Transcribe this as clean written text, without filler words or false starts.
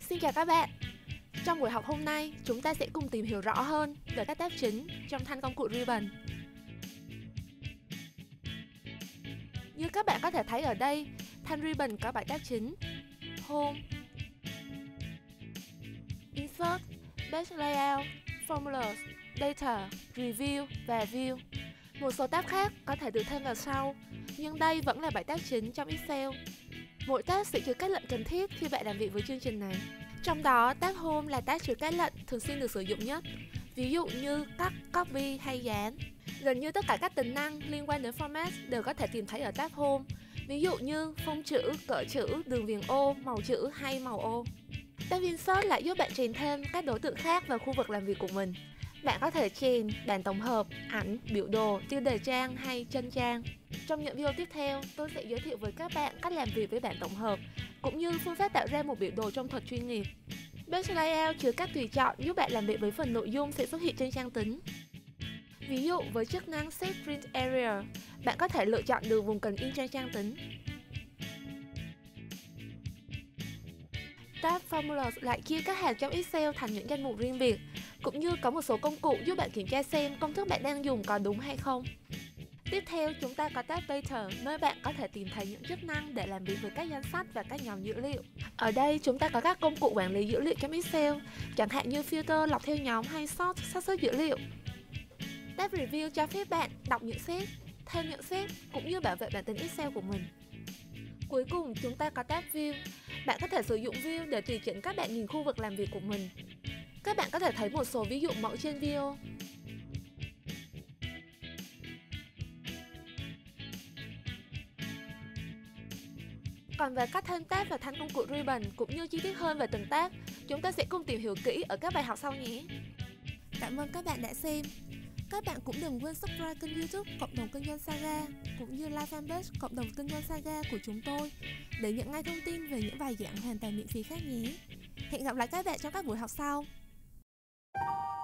Xin chào các bạn. Trong buổi học hôm nay, chúng ta sẽ cùng tìm hiểu rõ hơn về các tab chính trong thanh công cụ Ribbon. Như các bạn có thể thấy ở đây, thanh Ribbon có 7 tab chính: Home, Insert, Page Layout, Formulas, Data, Review và View. Một số tab khác có thể được thêm vào sau, nhưng đây vẫn là 7 tab chính trong Excel. Mỗi tab sẽ chứa các lệnh cần thiết khi bạn làm việc với chương trình này. Trong đó, tab Home là tab chứa các lệnh thường xuyên được sử dụng nhất, ví dụ như cắt, copy hay dán. Gần như tất cả các tính năng liên quan đến format đều có thể tìm thấy ở tab Home, ví dụ như phông chữ, cỡ chữ, đường viền ô, màu chữ hay màu ô. Tab Insert lại giúp bạn chèn thêm các đối tượng khác vào khu vực làm việc của mình. Bạn có thể chèn bảng tổng hợp, ảnh, biểu đồ, tiêu đề trang hay chân trang. Trong những video tiếp theo, tôi sẽ giới thiệu với các bạn cách làm việc với bảng tổng hợp, cũng như phương pháp tạo ra một biểu đồ trong thuật chuyên nghiệp. Page Layout chứa các tùy chọn giúp bạn làm việc với phần nội dung sẽ xuất hiện trên trang tính. Ví dụ với chức năng Set Print Area, bạn có thể lựa chọn được vùng cần in trên trang tính. Tab Formulas lại chia các hàm trong Excel thành những danh mục riêng biệt, cũng như có một số công cụ giúp bạn kiểm tra xem công thức bạn đang dùng có đúng hay không. Tiếp theo, chúng ta có tab Data, nơi bạn có thể tìm thấy những chức năng để làm việc với các danh sách và các nhóm dữ liệu. Ở đây, chúng ta có các công cụ quản lý dữ liệu trong Excel, chẳng hạn như filter, lọc theo nhóm hay sort, xác suất dữ liệu. Tab Review cho phép bạn đọc nhận xét, thêm nhận xét, cũng như bảo vệ bản tính Excel của mình. Cuối cùng, chúng ta có tab View. Bạn có thể sử dụng View để tùy chỉnh các bạn nhìn khu vực làm việc của mình. Các bạn có thể thấy một số ví dụ mẫu trên video. Còn về cách thêm tab vào thanh công cụ Ribbon cũng như chi tiết hơn về từng tab, chúng ta sẽ cùng tìm hiểu kỹ ở các bài học sau nhé. Cảm ơn các bạn đã xem. Các bạn cũng đừng quên subscribe kênh YouTube Cộng đồng Kinh doanh Saga cũng như like fanpage Cộng đồng Kinh doanh Saga của chúng tôi để nhận ngay thông tin về những bài giảng hoàn toàn miễn phí khác nhé. Hẹn gặp lại các bạn trong các buổi học sau.